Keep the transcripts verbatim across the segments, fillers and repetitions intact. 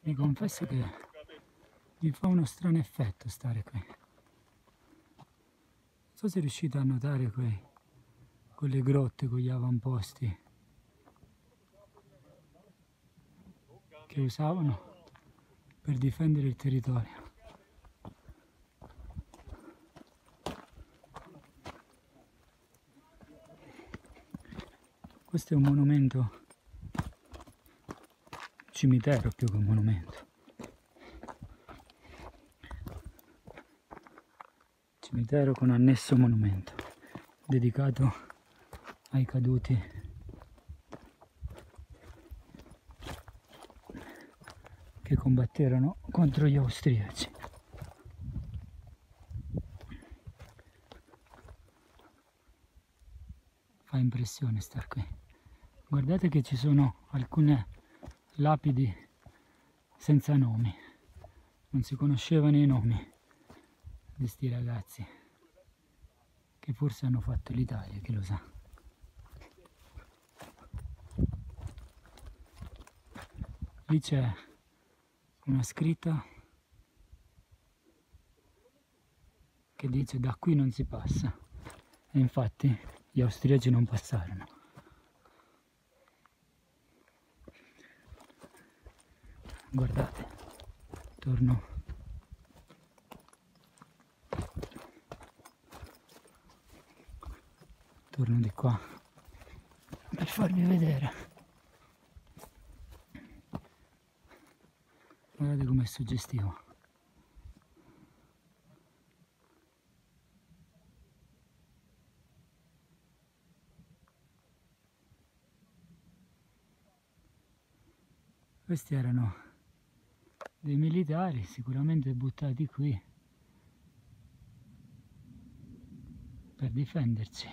Mi confesso che mi fa uno strano effetto stare qui. Non so se riuscite a notare quei, quelle grotte con gli avamposti che usavano per difendere il territorio. Questo è un monumento, cimitero più che un monumento. Cimitero con annesso monumento, dedicato ai caduti che combatterono contro gli austriaci. Fa impressione star qui. Guardate che ci sono alcune lapidi senza nomi, non si conoscevano i nomi di sti ragazzi che forse hanno fatto l'Italia, chi lo sa. Lì c'è una scritta che dice da qui non si passa, e infatti gli austriaci non passarono. Guardate, torno torno di qua per farvi vedere. Guardate com'è suggestivo. Questi erano dei militari sicuramente buttati qui per difenderci.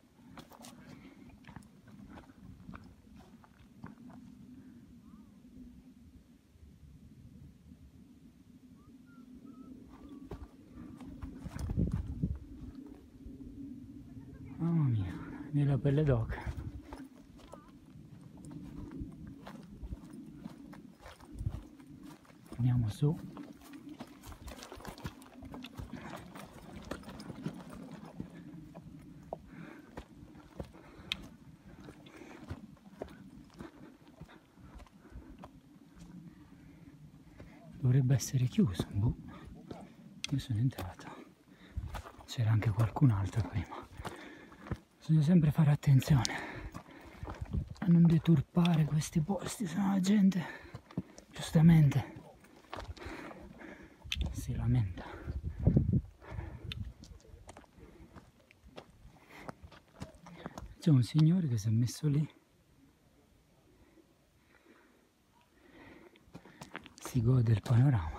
Mamma mia, nella pelle d'oca. Andiamo su. Dovrebbe essere chiuso, boh. Io sono entrato. C'era anche qualcun altro prima. Bisogna sempre fare attenzione a non deturpare questi posti, sennò la gente giustamente si lamenta. C'è un signore che si è messo lì, si gode il panorama.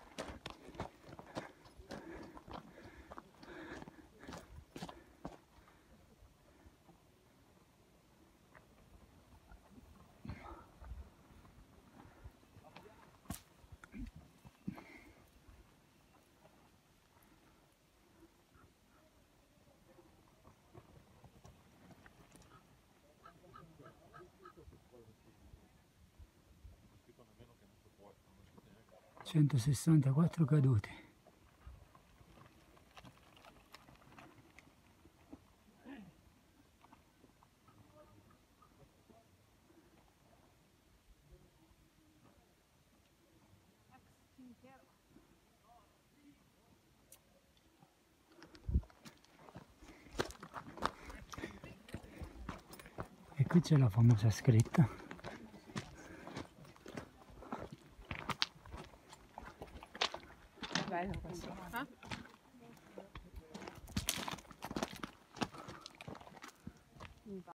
centosessantaquattro caduti. E qui c'è la famosa scritta. Bello questo. Eh?